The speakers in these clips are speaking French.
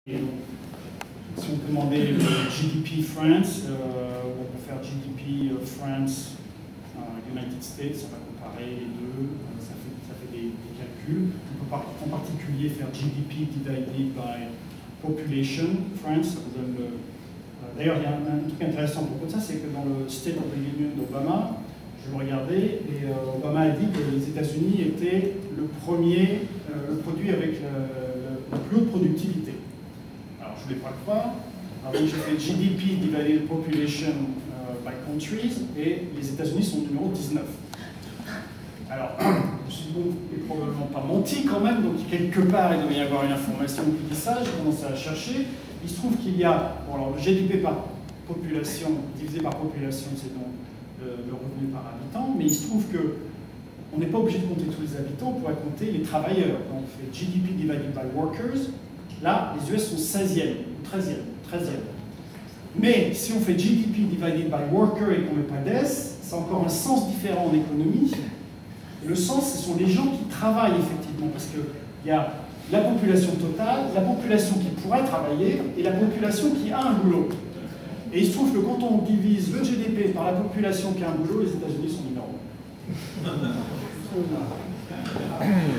Si on peut demander GDP France, on peut faire GDP France United States, on va comparer les deux, ça fait des calculs. On peut en particulier faire GDP divided by population France, ça vous donne le... D'ailleurs, il y a un truc intéressant à propos de ça, c'est que dans le State of the Union d'Obama, je le regardais, et Obama a dit que les États-Unis étaient le premier, le produit avec la plus haute productivité. Alors, je ne voulais pas le croire. Alors, j'ai fait GDP divided population by countries, et les États-Unis sont numéro 19. Alors, je me suis dit, bon, il n'est probablement pas menti quand même, donc quelque part, il doit y avoir une information qui dit ça. J'ai commencé à chercher. Il se trouve qu'il y a, bon, alors le GDP par population, divisé par population, c'est donc le revenu par habitant, mais il se trouve que on n'est pas obligé de compter tous les habitants, on pourrait compter les travailleurs. Donc, on fait GDP divided by workers. Là, les US sont 16e, ou 13e. Mais si on fait GDP divided by worker et qu'on ne met pas d'S, c'est encore un sens différent en économie. Et le sens, ce sont les gens qui travaillent effectivement, parce qu'il y a la population totale, la population qui pourrait travailler et la population qui a un boulot. Et il se trouve que quand on divise le GDP par la population qui a un boulot, les États-Unis sont numéro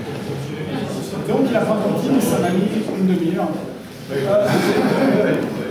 1. Donc il n'a pas menti, mais ça m'a mis une demi-heure.